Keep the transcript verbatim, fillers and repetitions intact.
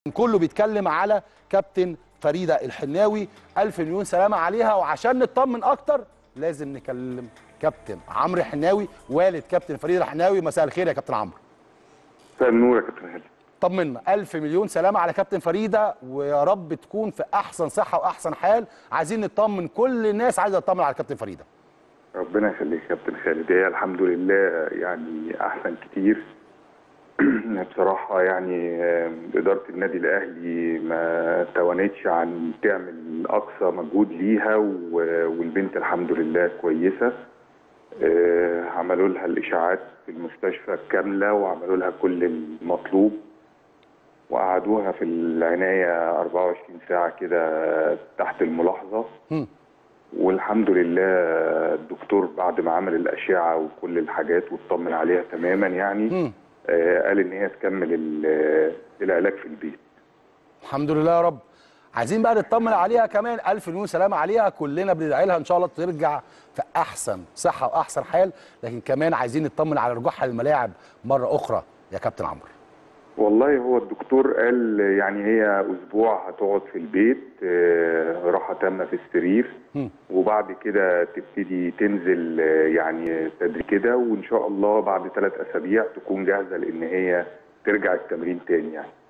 كله بيتكلم على كابتن فريدة الحناوي، ألف مليون سلامة عليها. وعشان نطمن أكتر لازم نكلم كابتن عمرو حناوي والد كابتن فريدة الحناوي. مساء الخير يا كابتن عمرو. مساء النور يا كابتن هادي. طمنا، ألف مليون سلامة على كابتن فريدة، ويا رب تكون في أحسن صحة وأحسن حال. عايزين نطمن، كل الناس عايزة تطمن على كابتن فريدة. ربنا يخليك يا كابتن خالد. هي الحمد لله يعني أحسن كتير. بصراحة يعني إدارة النادي الأهلي ما توانتش عن تعمل أقصى مجهود ليها، والبنت الحمد لله كويسة. عملوا لها الإشاعات في المستشفى كاملة، وعملوا لها كل المطلوب، وقعدوها في العناية أربعة وعشرين ساعة كده تحت الملاحظة. م. والحمد لله الدكتور بعد ما عمل الأشعة وكل الحاجات واطمن عليها تماما يعني م. آه قال إن هي تكمل العلاج في البيت. الحمد لله يا رب. عايزين بقى نطمن عليها كمان، ألف مليون سلامة عليها. كلنا بندعي لها إن شاء الله ترجع في أحسن صحة وأحسن حال، لكن كمان عايزين نطمن على رجوعها للملاعب مرة أخرى يا كابتن عمرو. والله هو الدكتور قال يعني هي اسبوع هتقعد في البيت راحه تامه في السرير، م. وبعد كده تبتدي تنزل يعني تدريج كده، وان شاء الله بعد ثلاث اسابيع تكون جاهزه لان هي ترجع التمرين تاني يعني.